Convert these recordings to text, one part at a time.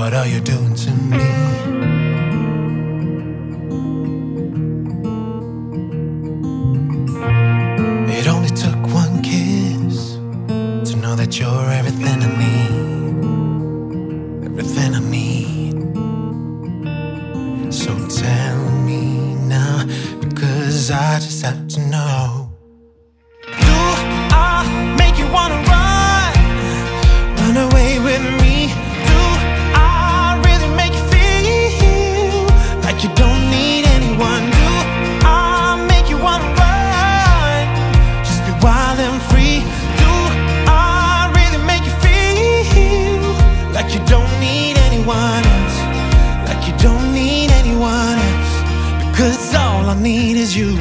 what are you doing to me? It only took one kiss to know that you're everything I need, everything I need. So tell me now, because I just have to know. Do I make you wanna run away with me? Do I really make you feel like you don't need anyone? Do I make you wanna run, just be wild and free? Do I really make you feel like you don't need anyone else, like you don't need anyone else? Because all I need is you.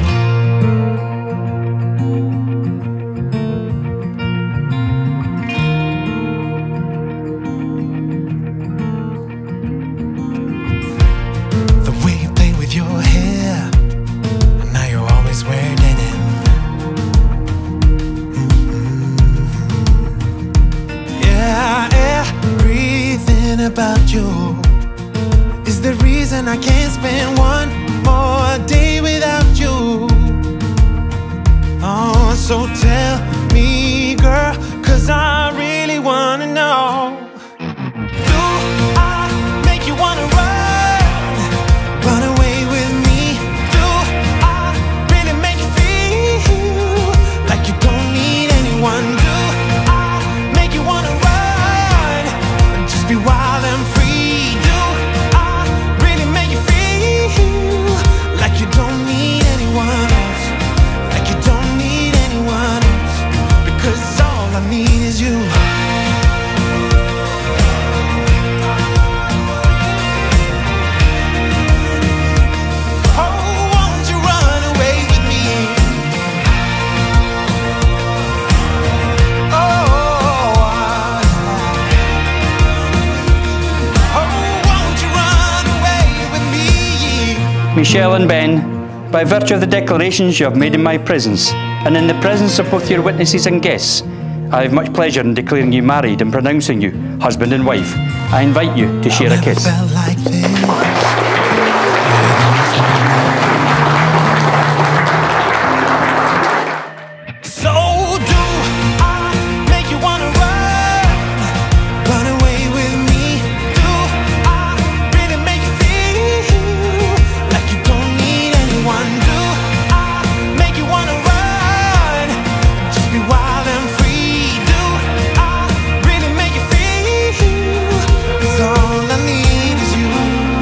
About you is the reason I can't spend one more day without you. Oh, so tell me, girl, 'cause I really wanna know. Do I make you wanna run away with me? Do I really make you feel like you don't need anyone? Do I make you wanna run, just be wild and free? Do I really make you feel like you don't need anyone else, like you don't need anyone else? Because all I need is you. Oh, won't you run away with me? Michelle and Ben, by virtue of the declarations you have made in my presence, and in the presence of both your witnesses and guests, I have much pleasure in declaring you married and pronouncing you husband and wife. I invite you to share a kiss. Felt like this. So do I make you wanna run away with me? Do I really make you feel like you don't need anyone? Do I make you wanna run, just be wild and free? Do I really make you feel? 'Cause all I need is you.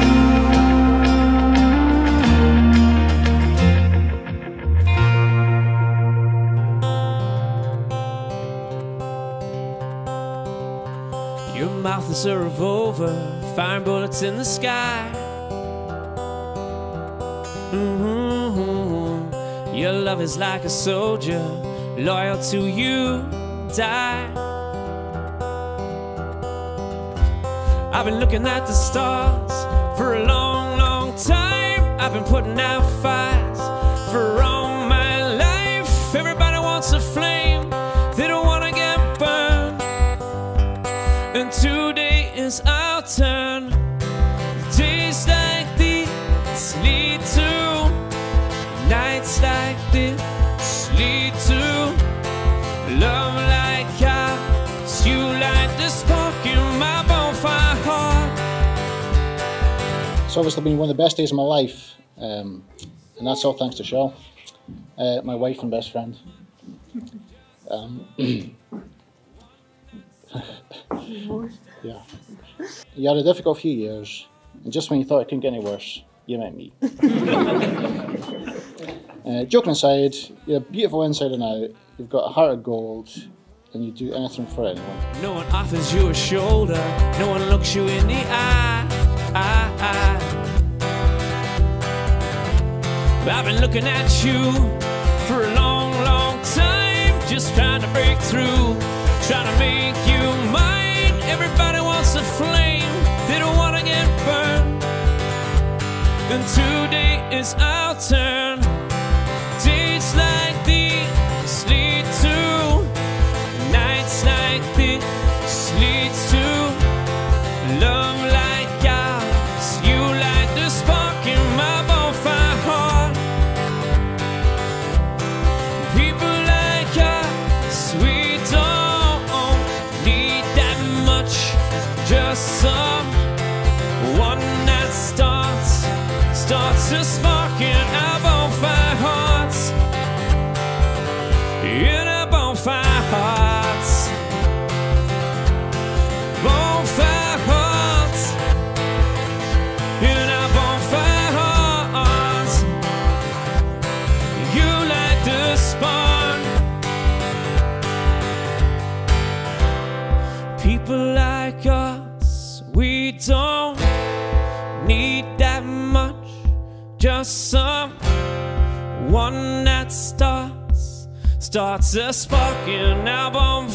Your mouth is a revolver, firing bullets in the sky. Your love is like a soldier, loyal to you, die. I've been looking at the stars for a long, long time. I've been putting out fires for all my life. Everybody wants a flame, they don't want to get burned. And today is our turn. Days like these lead to nights like this, lead to love like ours. You light the spark in my bonfire heart. It's obviously been one of the best days of my life, and that's all thanks to Cheryl, my wife and best friend. Yeah. You had a difficult few years, and just when you thought it couldn't get any worse, you met me. Joking aside, you're beautiful inside and out, you've got a heart of gold, and you do anything for anyone. No one offers you a shoulder, no one looks you in the eye. I've been looking at you for a long, long time, just trying to break through, trying to make you mine. Everybody wants a flame, they don't want to get burned. And today is our turn. Days like these lead to nights like this, leads to love like just someone that starts a spark in an album